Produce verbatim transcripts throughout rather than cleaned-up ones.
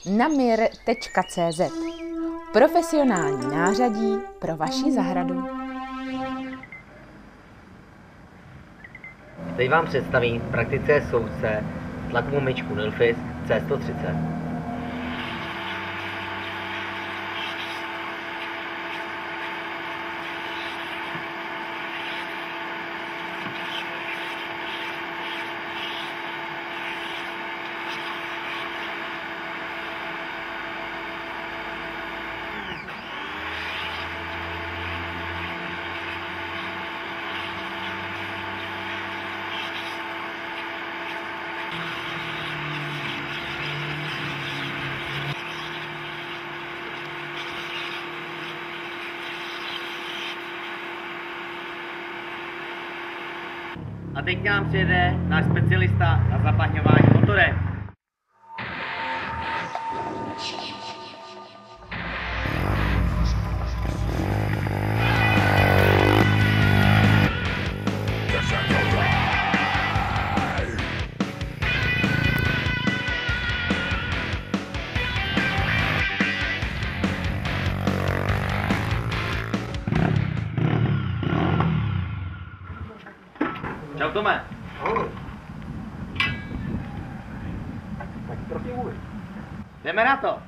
namir tečka cé zet. Profesionální nářadí pro vaši zahradu. Teď vám představím praktické soudce tlakovou myčku Nilfisk C sto třicet. A teď k nám přijede náš specialista na zaplachňování motorek. Čau Tome. Ahoj. Tak trochu vůli. Jdeme na to.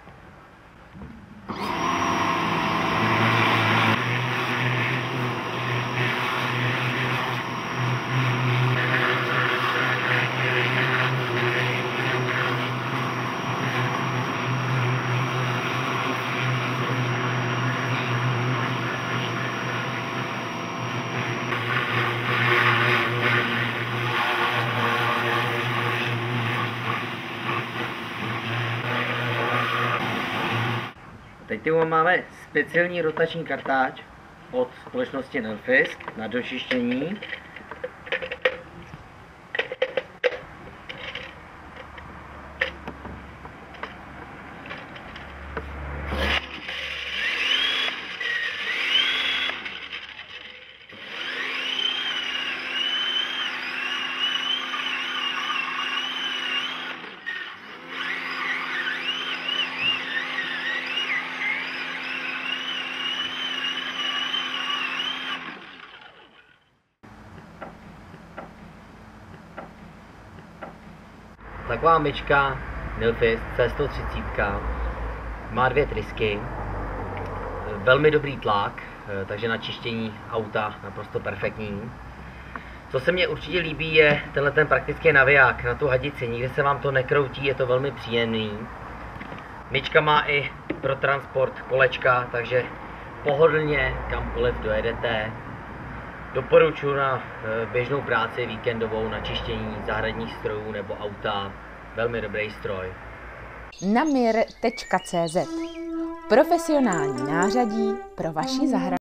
Teď tu máme speciální rotační kartáč od společnosti Nilfisk na dočištění. Taková myčka Nilfisk C sto třicet má dvě trysky, velmi dobrý tlak, takže na čištění auta naprosto perfektní. Co se mně určitě líbí, je tenhle ten praktický naviják na tu hadici, nikde se vám to nekroutí, je to velmi příjemný. Myčka má i pro transport kolečka, takže pohodlně kamkoliv dojedete. Doporučuji na běžnou práci víkendovou, na čištění zahradních strojů nebo auta. Velmi dobrý stroj. namir tečka cé zet. Profesionální nářadí pro vaši zahradu.